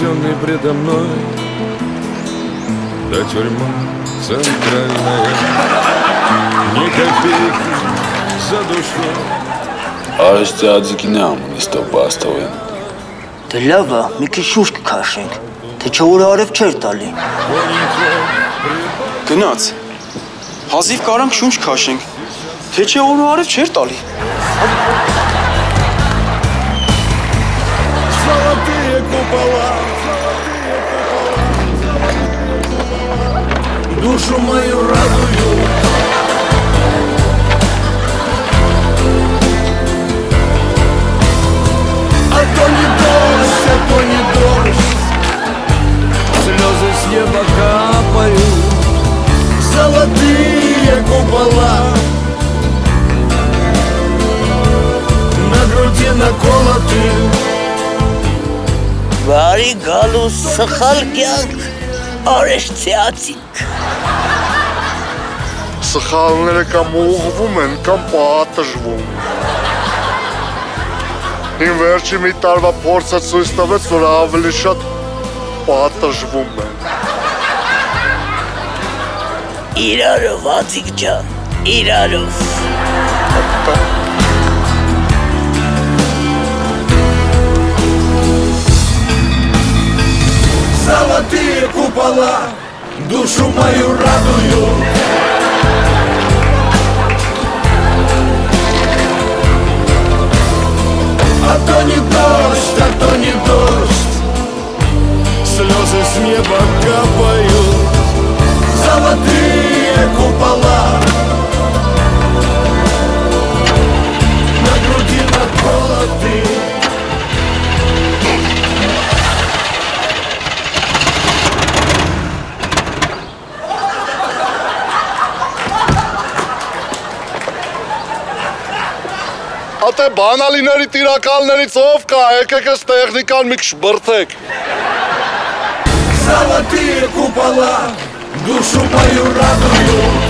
занесенный предо мной, да тюрьма центральная, ни копейки за душой. Արեստի adzիկին է ամունիստով բաստով են։ Դե լավ է, մի քիչ շուշ կքաշենք, թե չէ օրը արև չէր տալի։ Գնաց, հազիվ կարանք շունչ քաշենք, թե չէ օրը արև չէր տալի։ Золотые купола, душу мою радуют. А то не дождь, а то не дождь, слезы с неба капают. Золотые купола, на груди наколоты. Բարի գալու սխալ կյանք, արեշցիացինք։ Սխալները կամ ուղղվում են, կամ պատժվում։ Իմ վերջի մի տարվա փորձը ցույց տվեց, որ ավելի շատ պատժվում են։ Իրարով, Adzիկ ջան, իրարով։ Золотые купола душу мою радуют. А то не дождь, а то не дождь, слезы с неба капают. Золотые купола, на груди наколоты. Ատե բանալիների տիրակալներից ով կա, եկեք ես տեխնիկան մի քիչ բրդեք։ Золотые купола душу мою радуют.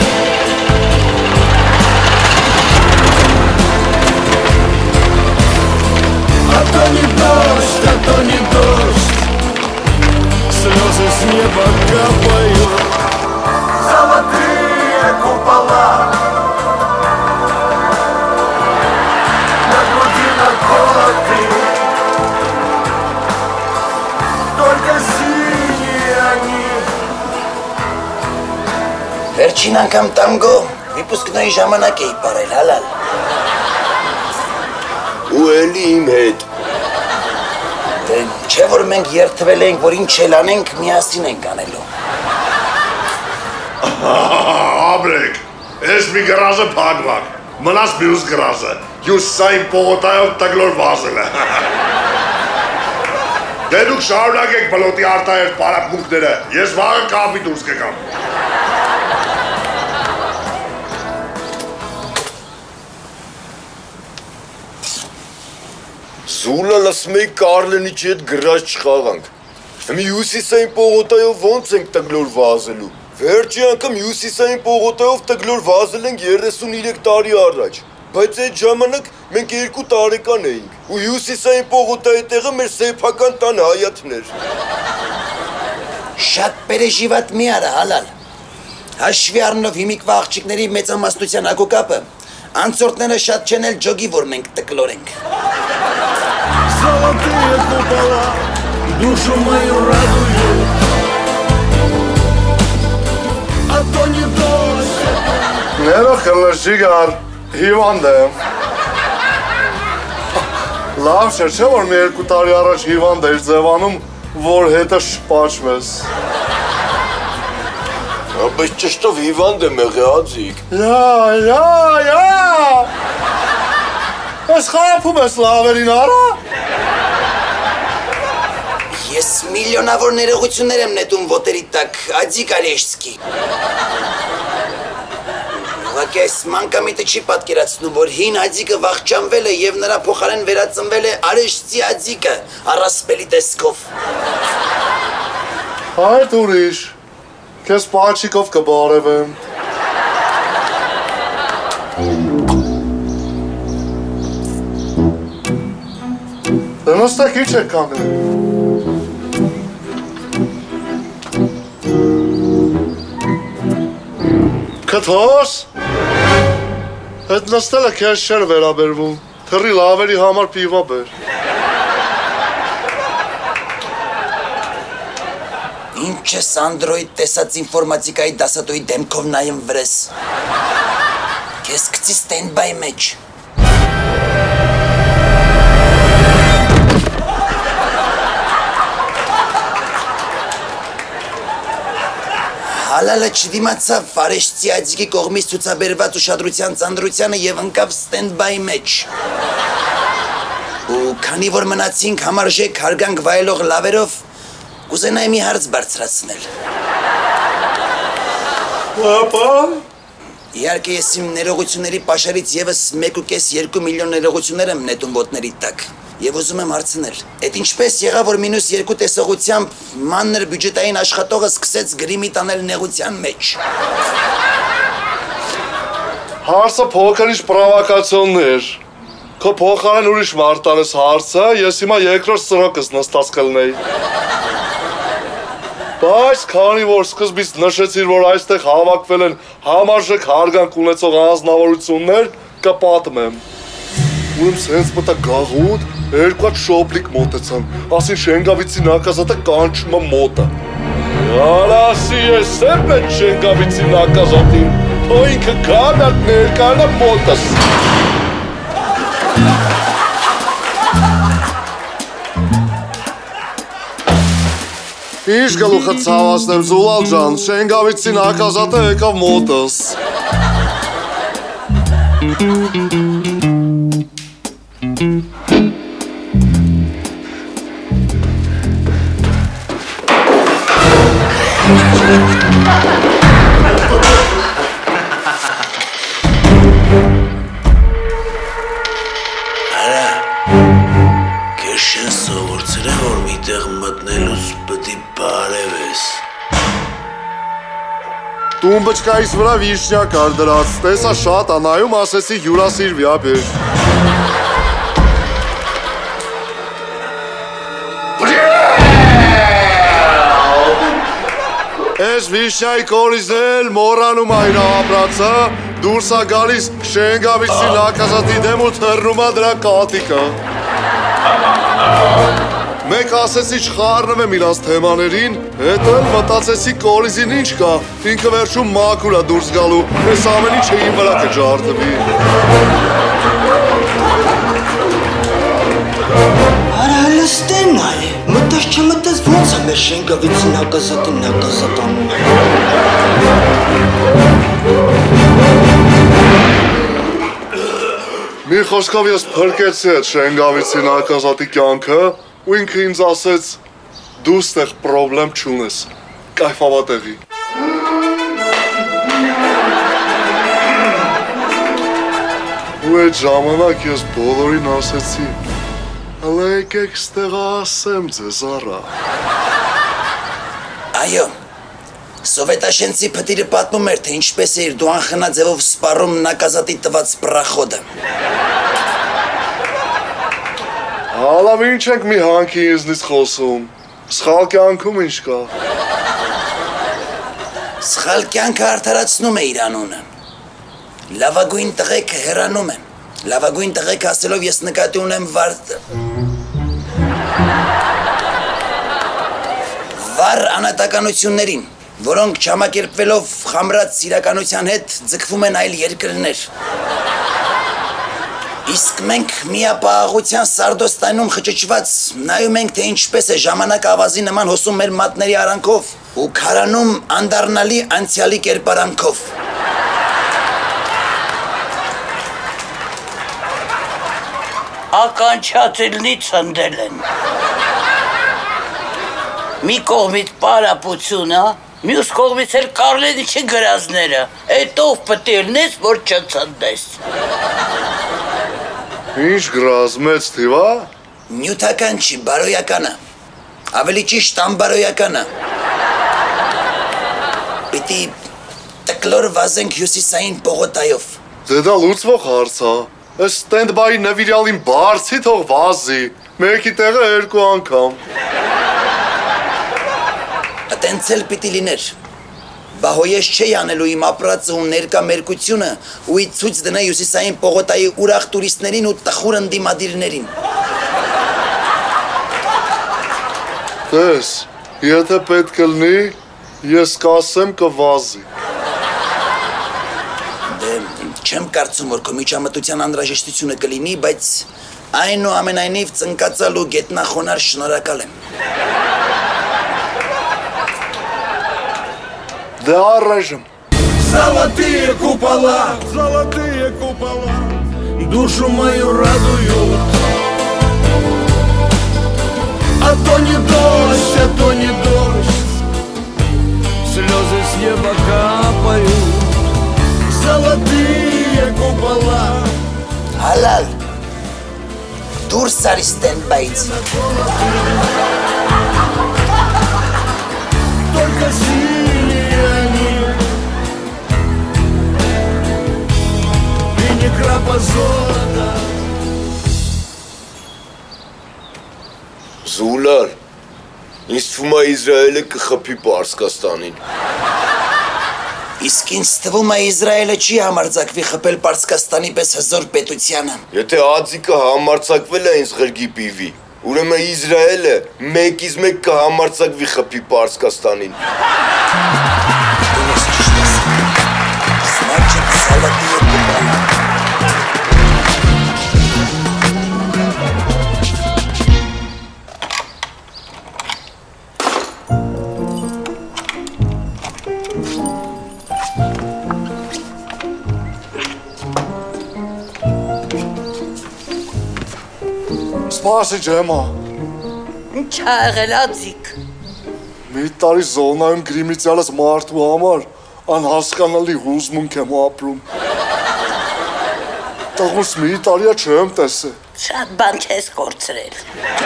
А то не дождь, а то не дождь, слезы с неба капают. Золотые купола, на груди наколоты, только синие они. Վերջին անգամ տանգո վիպուսկնոյի ժամանակ էի պարել, հալալ։ Ու էլի իմ հետ։ Դե չէ որ մենք երթվել ենք, որ ինչ էլ անենք, միասին ենք անելու։ Աբրեք, ես մի գրազը փակվակ, մնաս մյուս գրազը, յուս սայն պողոտայով տգլոր վազել է։ Դե դուք շարունակեք բլոտի արտահերտ պարապմունքները, ես վաղը կապի դուրս կգամ։ Զուլը լսմեի Կարլենիչի հետ գրած չխաղանք։ Մի հյուսիսային պողոտայով ոնց ենք տգլոր վազելու։ Վերջի անգամ հյուսիսային պողոտայով տգլոր վազել ենք 33 տարի առաջ։ Բայց այդ ժամանակ մենք 2 տարեկան էինք ու հյուսիսային պողոտայի տեղը մեր սեփական տան հայաթն էր։ Շատ պերեժիվատ մի արա, հալալ։ Հաշվի առնով հիմիկվա աղջիկների մեծամասնության ակոկապը, անցորդները շատ չեն էլ ջոգի, որ մենք տկլոր ենք։ Золотые купола душу мою радуют. А то не дождь. Ներողել ժիգար, հիվանդ եմ։ Լավ չէ, չէ որ մի 2 տարի առաջ հիվանդ էր ձևանում, որ հետը շպաչվես։ Բայց ճշտով հիվանդ եմ եղել, Adzիկ։ Յա։ Ես խափում ես լավերին արա։ Ես միլիոնավոր ներողություններ եմ նետում ոտերի տակ, Adzիկ Արեշցկի։ Ուղղակի այս մանկամիտը չի պատկերացնում, որ հին Adzիկը վախճանվել է և նրա փոխարեն վերածնվել է Արեշցի Adzիկը, առասպելի տեսքով։ Այդ ուրիշ, քեզ պաչիկով կբարևեմ։ Դե նստեք ինչ եք կանգնել։ Քթոս։ Այդ նստելը քեզ չէր վերաբերվում։ Թռի լավերի համար պիվա բեր։ Ինչ ես Անդրոյդ տեսած ինֆորմատիկայի դասատուի դեմքով նայում վրես։ Քեզ գցի ստենդբայ մեջ։ Հալալը չդիմացավ Ֆարեշտի աջիկի կողմից ցուցաբերված ուշադրության ծանրությանը եւ ընկավ ստենդբայ մեջ։ Ու քանի որ մնացինք համարժեք հարգանք վայելող լավերով, կուզենայի մի հարց բարձրացնել։ Ապա Իհարկե ես իմ ներողությունների պաշարից եւս 1.2 միլիոն ներողություններ եմ նետում ոտների տակ։ Եվ ուզում եմ հարցնել, այդ ինչպես եղավ, որ -2 տեսողությամբ մանր բյուջետային աշխատողը սկսեց գրիմի տանել նեղության մեջ։ հարցը փոքրիշ պրովոկացիոններ։ Քո փոխարեն ուրիշ մարդ տալես հարցը, ես հիմա երկրորդ սրոկս նստած կլնեի։ Բայց քանի որ սկզբից նշեցիր, որ այստեղ հավաքվել են համարժեք հարգանք ունեցող անձնավորություններ, կպատմեմ։ Ուրեմն սենց մտա գաղութ, երկու հատ շոպլիկ մոտեցան, ասին Շենգավիցի նակազատը կանչում է մոտը։ Արասի ես եմ այդ Շենգավիցի նակազատին, թո ինքը կանակ ներկանա մոտս։ Ինչ գլուխը ցավացնեմ, Զուլալ ջան, Շենգավիցի նակազատը եկավ մոտս։ Արա, քեզ շեն սովորցրել, որ միտեղ մտնելուց պտի բարև ես։ Տումբճկայիս վրա վիշնյա կար դրած, տեսա շատ անայում, ասեցի հյուրասիր վյապեր։ Ես վիշնյայի կորիզնել, մորանում այն ապրացը, դուրս է գալիս Շենգավիցի նակազատի դեմ ու թռնում է դրա կատիկը։ Մեկ ասեցի չխառնվեմ իրանց թեմաներին, հետո էլ մտածեցի կորիզին ինչ կա, ինքը վերջում մաքուր է դուրս գալու, ես ամեն ինչ իմ վրա կջարդվի։ Արա հլստեն այ, մտես չմտես ոնց է մեր Շենգավիցի նակազատը նակազատանում։ Մի խոսքով ես փրկեցի այդ Շենգավիցի նակազատի կյանքը, ու ինքը ինձ ասեց, դու ստեղ պրոբլեմ չունես, կայֆավա տեղի։ Ու այդ ժամանակ ես բոլորին ասեցի, հլա եկեք ստեղ ասեմ ձեզ արա։ Այո, Սովետաշենցի փտիրը պատմում էր, թե ինչպես է իր դու անխնա ձևով սպառում նակազատի տված պրախոդը։ Հալավ ինչ ենք մի հանքի ինձնից խոսում, սխալ կյանքում ինչ կա։ Սխալ կյանքը արդարացնում է իր անունը։ Լավագույն տղեկը հեռանում են։ Լավագույն տղեկը ասելով ես նկատի ունեմ վառ անհատականություններին, որոնք չամակերպվելով խամրած սիրականության հետ ձգվում են այլ երկրներ։ Իսկ մենք միապաղաղության սարդոստայնում խճճված նայում ենք, թե ինչպես է ժամանակ ավազի նման հոսում մեր մատների արանքով ու քարանում անդառնալի անցյալի կերպարանքով։ Ականչատելնի ծնդել են։ Մի կողմից պարապությունը, մյուս կողմից էլ Կառլենիչի գրազները, էտով պտելնես, որ չծնդես։ Ինչ գրազ մեծ թիվա։ Նյութական չի, բարոյականը, ավելի ճիշտ անբարոյականը։ Պիտի տկլոր վազենք հյուսիսային պողոտայով։ Դե դա լուծվող հարց է։ Այս ստենդբայի նվիրյալին բարձի թող վազի, մեկի տեղը երկու անգամ։ Տենց էլ պիտի լիներ։ Բա հոյես չի անելու իմ ապրածը ու ներկա մերկությունը ու ի ցույց դնա հյուսիսային պողոտայի ուրախ տուրիստներին ու տխուր ընդդիմադիրներին։ Տես, եթե պետք լինի, ես կասեմ կվազի։ Դե չեմ կարծում, որ քո միջամտության անհրաժեշտությունը կլինի, բայց այնուամենայնիվ ծնկածալ ու գետնախոնար շնորհակալ եմ։ Դե առայժմ Золотые купола, душу мою радуют. А то не дождь, слезы с неба капают. Золотые купола. Հալալ, դուրս արի ստենդբայից։ Только синие они и не крапа золота. Զուլար, ինձ թվում է Իսրայելը կխփի Պարսկաստանին։ Իսկ ինձ թվում է Իսրայելը չի համարձակվի խփել Պարսկաստանի պես հզոր պետությանը։ Եթե Adzիկը համարձակվել է ինձ ղրգի պիվի, ուրեմն Իսրայելը մեկից մեկ կհամարձակվի խփի Պարսկաստանին։ Значит, золотые купола. Սպասի ջեմա։ Ինչ ա եղել Adzիկ։ Մի տարի զոնայում գրիմիցյալս մարդու համար անհասկանալի հուզմունք եմ ապրում։ Տղուս մի տարիա չեմ տեսել։ Շատ բան չես կորցրել։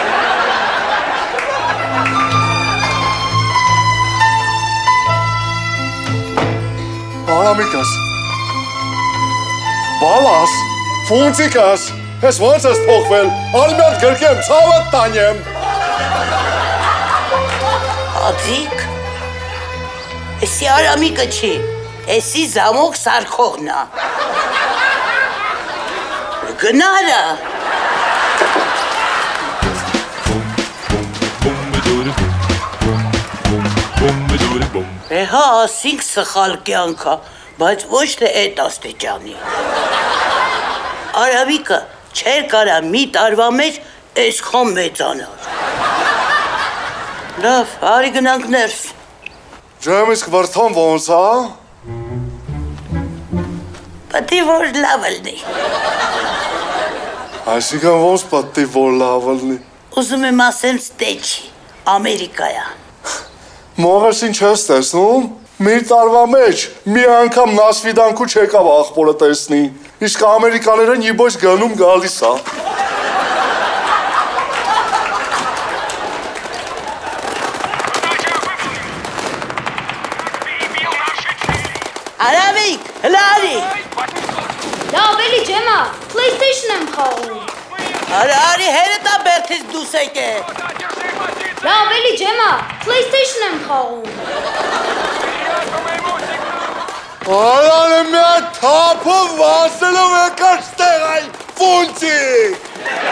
Արամիկս, բալաս, ֆունցիկս, ես ոնց ես թողվել, արմյատ գրկեմ, ծավատ տանեմ։ Adzիկ, էսի Արամիկը չի, էսի զամոք սարքողն ա։ Գնարա։ Հա, ասինք սխալ կյանք ա, բայց ոչ թե էտ աստիճանի։ Արամիկը չեր կարա մի տարվա մեջ այսքան մեծանալ։ Լավ, արի գնանք ներս։ Ջեմ իսկ վրթան ոնց ա։ Պատի որ լավ լնի։ Այսինքն ոնց պատի որ լավ լինի։ Ուզում եմ ասել ստեչի, Ամերիկայա։ Մողես ինչ ես տեսնում։ Մի տարվա մեջ մի անգամ նասվիդանքու չեկավ աղբորը տեսնի։ Իսկ ամերիկաներեն իբոյս գնում գալիս ա։ Արամիկ, հլարի։ Լավ էլի ջեմա, PlayStation եմ խաղում։ Արի հերետա բերթից դուս եկե։ Լավ էլի ջեմա, PlayStation եմ խաղում։ Արանը միա թափով վասելով եկար ստեղ այ ֆունցիկ։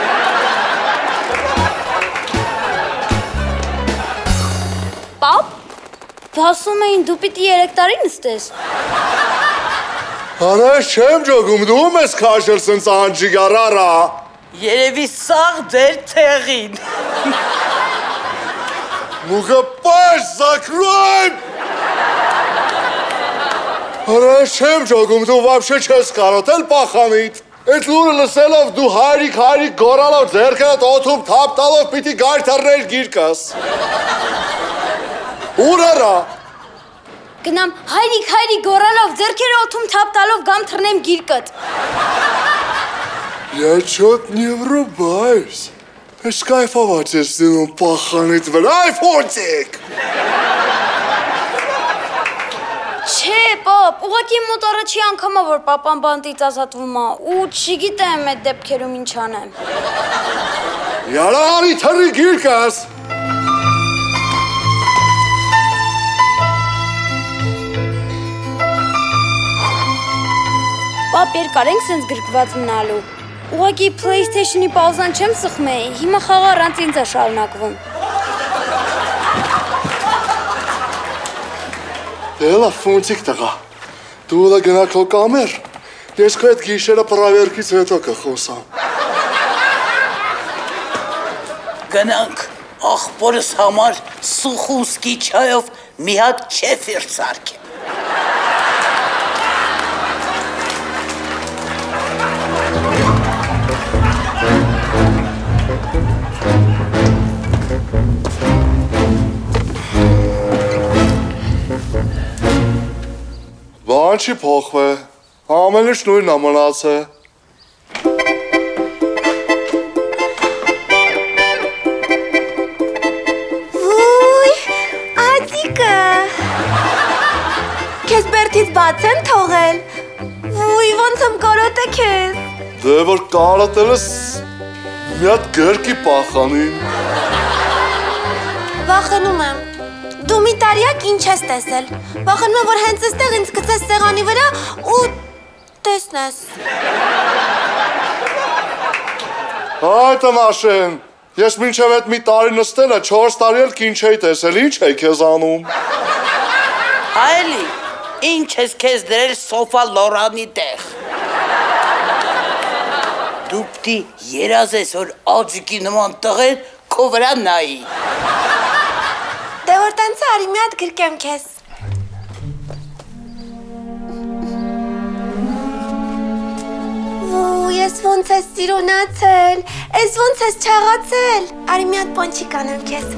Պապ, բասում էին դու պիտի 3 տարի նստես։ Արա չեմ ջոգում, դու ես քաշել սենց անջիգարարա։ Երևի սաղ ձեր թեղին։ Մուգը պաշ զակրույմ։ Արա չեմ ջոգում, դու վաբշե չես կարոտել պախանիտ։ Այդ լուրը լսելով դու հարիկ գորալով ձերքդ օթում թապ տալով պիտի գայթարներ գիրկաս։ Ուր արա։ Գնամ հայրիկ գորալով ձերքերը օթում թափ տալով գամ թռնեմ գիրկդ։ Я чё-то не врубаюсь. Аж кайфовать, если он паханит в айфончик. Չէ, պապ, ուղղակի մոտ առաջի անգամա որ պապան բանտից ազատվում ա ու չգիտեմ այդ դեպքերում ինչ անեմ։ Յարա արի թռի գիրկաս։ Պապ երկար ենք սենց գրկված մնալու։ Ուղղակի PlayStation-ի պաուզան չեմ սխմե, հիմա խաղը առանց ինձ է շարունակվում։ Դելա ֆունտիկ տղա, դու ուլա գնա քո կամեր, ես քո հետ գիշերը պրավերքից հետո կխոսամ։ Գնանք, աղբորս համար սուխունսկի չայով մի հատ չեֆիր սարքեմ։ Բան չի փոխվե, ամեն ինչ նույնն է մնացել։ Ոյ, ածիկը։ Քեզ բերդից բաց են թողել։ Ոյ, ոնց եմ կարոտ է քեզ։ Դե որ կարոտել ես մի հատ գրկի պախանին։ Վախենում եմ։ Դու մի տարիակ ինչ ես տեսել։ Վախենում եմ, որ հենց այստեղ ինձ գցես սեղանի վրա ու տեսնես։ Այ տնաշեն, ես մինչև այդ մի տարի նստելը 4 տարի էլ կին չէի տեսել, ինչ է քեզ անում։ Հայելի, ինչ ես քեզ դրել սոֆա լորանի տեղ։ Դու պտի երազես, որ ածիկի նման տղեն քո վրա նայի։ Դե որ տենց արի մի հատ գրկեմ քեզ։ Ու ես ոնց ես սիրունացել, ես ոնց ես չաղացել։ Արի մի հատ պոնչիկ անեմ քեզ։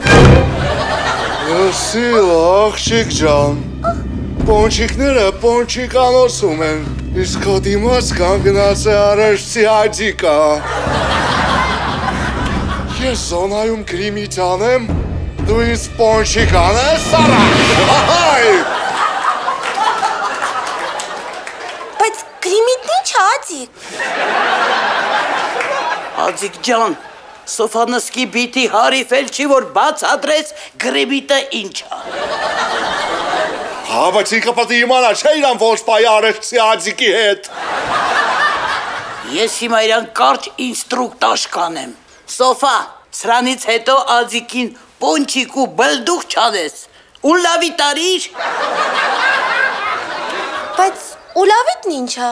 Մերսի աղջիկ ջան, պոնչիկները պոնչիկանոցում են, իսկ քո դիմաց կանգնած է արեշցի աջիկա։ Ես զոնայում գրիմիտ անեմ, դու ինձ պոնչիկ անես, սարակ։ Բայց գրիմիտն ինչ է, ածիկ։ Ածիկ ջան, Սոֆանսկի բիթի հարիֆել չի, որ բաց ադրես գրիմիտը ինչ է։ Հա, բայց ինքը պտի իմանա, չէ իրան ոչ պայի արեշցի աջիկի հետ։ Ես հիմա իրան կարճ ինստրուկտաժ կանեմ։ Սոֆա, սրանից հետո ածիկին պոնչիկ ու բլդուխ չանես, ու լավի տարիր։ Բայց ուլավիտն ինչ է։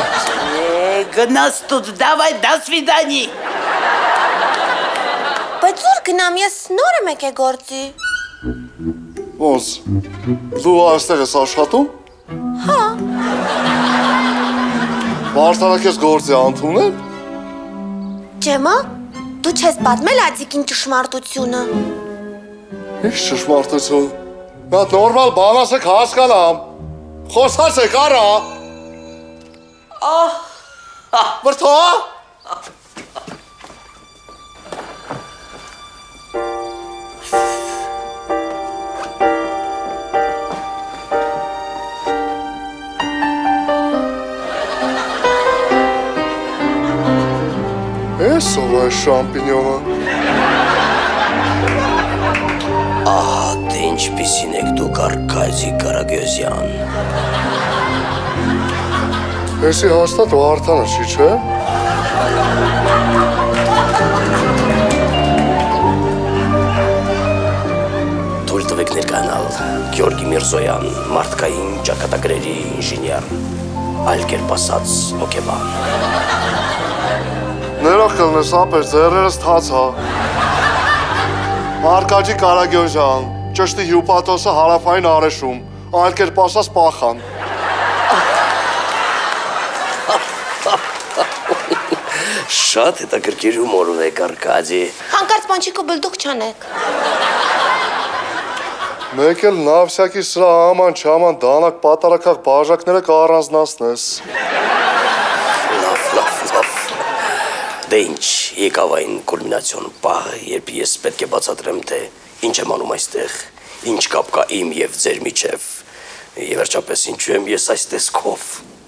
Գնաս տուտ, դավայ, դա սվիդանի։ Բայց ուր գնամ, ես նոր եմ եկե գործի։ Ոնց, դու այստեղ ես աշխատում։ Հա։ Վարդանը քեզ գործի անդունել։ Ջեմա, դու չես պատմել ածիկին ճշմարտությունը։ Ինչ ճշմարտություն։ Նա նորմալ բան ասեք հասկանամ։ Խոսացեք արա։ Վրթո։ Ես ով է շամպինյոնը։ Ահա թե ինչպիսին եք դուք Արկադի Կարագյոզյան։ Եսի հաստատ Վարդանը չի, չէ։ Թույլ տվեք ներկայանալ Գեորգի Միրզոյան, մարդկային ճակատագրերի ինժեներ, այլ կերպ ասած հոգեբան։ Ներող կլնես ապեր, ձեռերս թացա։ Արկադի Կարագյոզյան, ճշտի հյուպատոսը հարավային արեշում, այլ կերպ ասած պախան։ Շատ հետաքրքիր հումոր ունեք, Արկադի։ Հանկարծ պոնչիկ ու բլդուխ չանեք։ Մեկ էլ նավսյակի սրա աման չաման դանակ պատարակաղ բաժակները կառանձնացնես։ Լավ։ Դե ինչ, եկավ այն կուլմինացիոն պահը, երբ ես պետք է բացատրեմ, թե ինչ եմ անում այստեղ, ինչ կապ կա իմ և ձեր միջև, և վերջապես ինչու եմ ես այս տեսքով։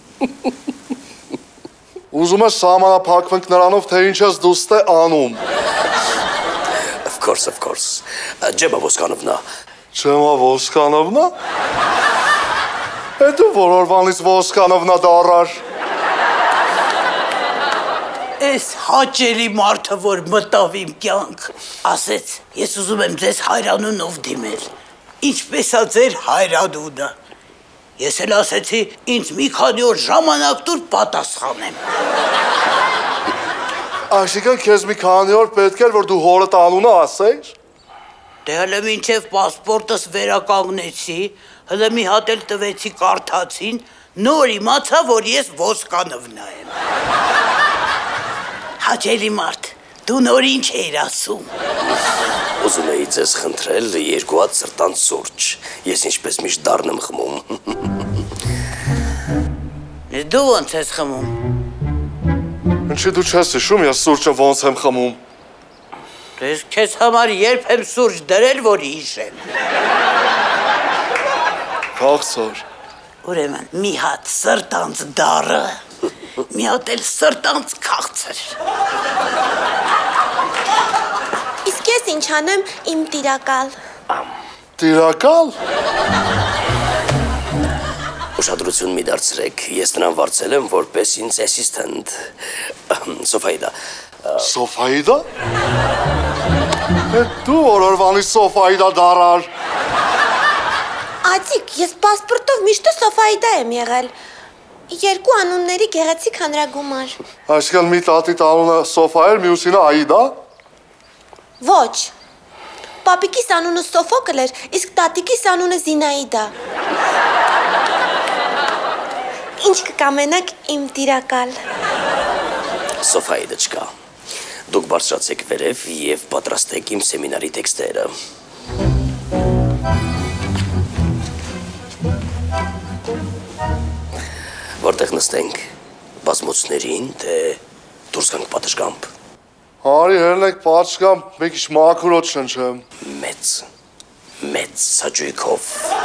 Ուզում ես սահմանափակվենք նրանով, թե ինչ ես դուստե անում։ Of course. Ջեմա Ոսկանովնա։ Ջեմա Ոսկանովնա։ Դու որորվանից Ոսկանովնա դառար։ Այս հաճելի մարդը, որ մտավ իմ կյանք, ասեց, ես ուզում եմ ձեզ հայրանունով դիմել, ինչպես է ձեր հայրանունը։ Ես էլ ասեցի, ինձ մի քանի օր ժամանակ տուր պատասխանեմ։ Այսինքն քեզ մի քանի օր պետք էր, որ դու հորդ անունը ասեիր։ Դե հələ մինչև պասպորտս վերականգնեցի, հələ մի հատ էլ տվեցի կարդացին, նոր իմացա, որ ես ոսկանովնա եմ։ Հաճելի մարդ, դու նոր ինչ էիր ասում։ Ուզում էի ձեզ խնդրել 2 հատ սրտանց սուրճ, ես ինչպես միշտ դառն եմ խմում։ Դու ոնց ես խմում։ Ինչի դու չես հիշում, ես սուրճը ոնց եմ խմում։ Ես քեզ համար երբ եմ սուրճ դրել, որ հիշեմ։ Քաղցր։ Ուրեմն մի հատ սրտանց դառը, մի հատ էլ սրտանց քաղցր։ Իսկ ես ինչ անեմ իմ տիրակալ։ Տիրակալ։ Ուշադրություն մի դարձրեք, ես նրան վարձել եմ որպես ինձ ասիստենտ։ Սոֆայդա։ Սոֆայդա։ Դու օրորվանի Սոֆայդա դարար։ Ածիկ, ես պասպորտով միշտ Սոֆայդա եմ եղել։ 2 անունների գեղեցիկ հանրագումար։ Այսինքն մի տատիդ անունը Սոֆա էր, մյուսինը Աիդա։ Ոչ։ Պապիկիս անունը Սոֆոկլ էր, իսկ տատիկիս անունը Զինաիդա։ Ինչ կկամենաք իմ տիրակալ։ Սոֆայդա չկա։ Դուք բարձրացեք վերև և պատրաստեք իմ սեմինարի տեքստերը։ Որտեղ նստենք, բազմոցներին, թե դուրս գանք պատշգամբ։ Արի հերնեք պատշգամբ, մի քիչ մաքրոտ շնչեմ։ Մեծ սաջույքով։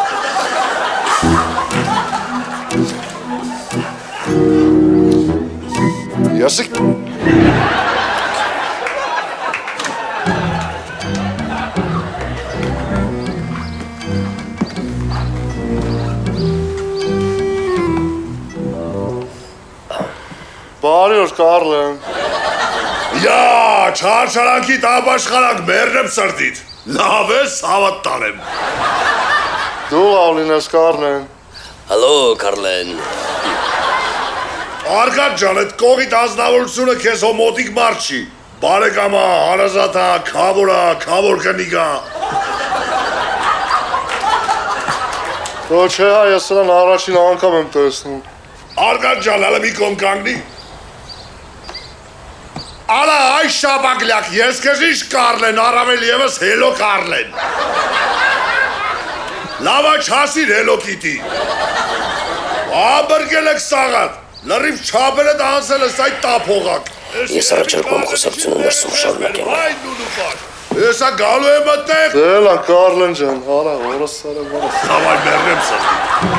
Յասիկ։ Բարի օր, Կարլեն։ Յա, չարչարանքի տապաշխարակ մերնեմ սրտիդ, լավ ես հավատ տանեմ։ Դու լավ լինես, Կարլեն։ Հալո, Կարլեն։ Արգատ ջան, այդ կողիտ ազնավորությունը քեզ հո մոտիկ մարդ չի։ Բարեկամա, հարազատա, քավորա, քավոր կնիկա։ Ոչ է, ես նրան առաջին անգամ եմ տեսնում։ Արգատ ջան, հələ մի կողմ կանգնի։ Արա, այ շաբագլյակ, ես քեզ ինչ Կարլեն, առավել ևս հելո Կարլեն։ Լավա չասիր հելո կիտի։ Աբրգել եք սաղատ, լրիվ չաբեր էդ անսել ես այդ տափողակ։ Ես առաջարկում եմ խոսակցությունը ներսում շարունակեմ։ Եսա գալու եմ այդտեղ։ Դելա, Կարլեն ջան, արա, որս սարը, որս։ Հավայ մերնեմ սրտի։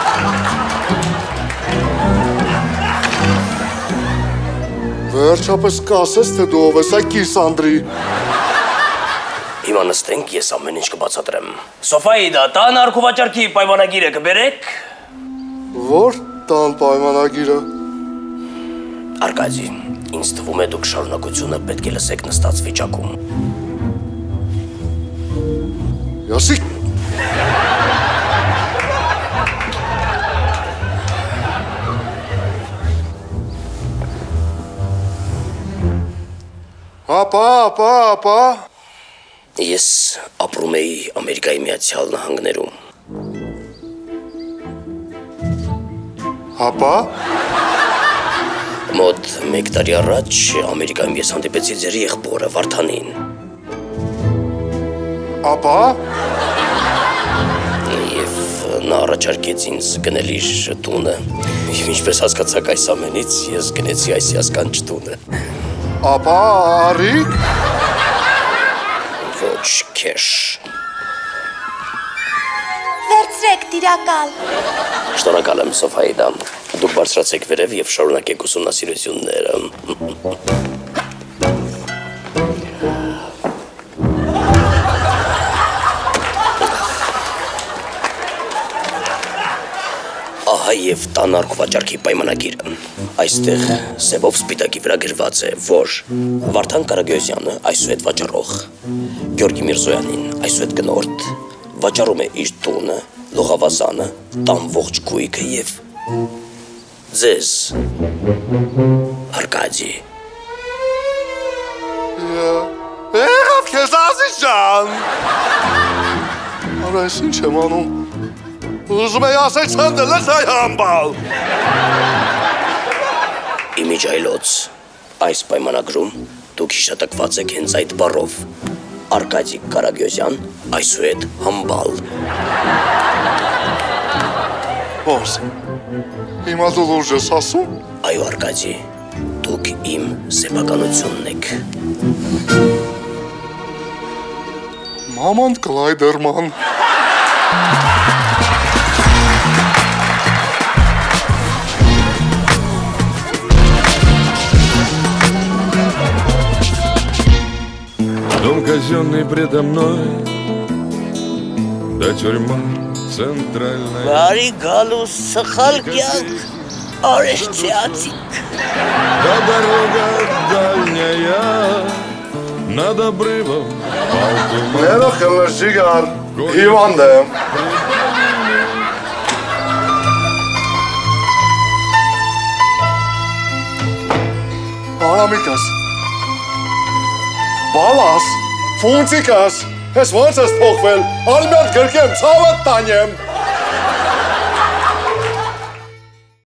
Վերջապես կասես, թե դու ով ես այ Կիսանդրի։ Հիմա նստենք, ես ամեն ինչ կբացատրեմ։ Սոֆայդա, տան արքուվաճարքի պայմանագիրը կբերեք։ Որ տան պայմանագիրը։ Արկադի, ինձ թվում է դուք շարունակությունը պետք է լսեք նստած վիճակում։ Յասիկ։ Ապա։ Ես ապրում էի Ամերիկայի Միացյալ Նահանգներում։ Ապա։ Մոտ 1 տարի առաջ Ամերիկայում ես հանդիպեցի ձեր եղբորը Վարդանին։ Ապա։ Եվ նա առաջարկեց ինձ գնել իր տունը։ Եվ ինչպես հասկացաք այս ամենից, ես գնեցի այս հիասքանչ տունը։ Ապա արի։ Ոչ քեշ։ Վերցրեք տիրակալ։ Շնորհակալ եմ Սոֆայդա։ Դուք բարձրացեք վերև եւ շարունակեք ուսումնասիրությունները։ Ահա եւ Դանարկ վաճառքի պայմանագիրը։ Այստեղ սևով սպիտակի վրա գրված է, որ Վարդան Կարագյոզյանը այսուհետ վաճառող, Գյորգի Միրզոյանին այսուհետ գնորդ, վաճառում է իր տունը, լողավազանը, տան ողջ գույքը և ձեզ, Արկադի։ Եղավ քեզ Ազիզյան։ Արա ես ինչ եմ անում։ Ուզում էի ասել ցնդել ես այ համբալ։ Իմիջայլոց, այս պայմանագրում դուք հիշատակված եք հենց այդ բառով։ Արկադի Կարագյոզյան, այսուհետ համբալ։ Ո՞ս։ Հիմա դու լուրջ ես ասում։ Այո, Արկադի, դուք իմ սեփականությունն եք։ Մաման Կլայդերման։ Дом казенный предо мной, да тюрьма центральная. Բարի գալուս սխալ կյանք, արեշցիացիկ։ Да дорога дальняя, над обрывом пал туман. Ներո խելրշիգար, հիվանդ եմ։ Արամիկաս, բալաս, ֆունցիկաս, ես ոնց ես փոխվել, արմյատ գրկեմ, ցավդ տանեմ։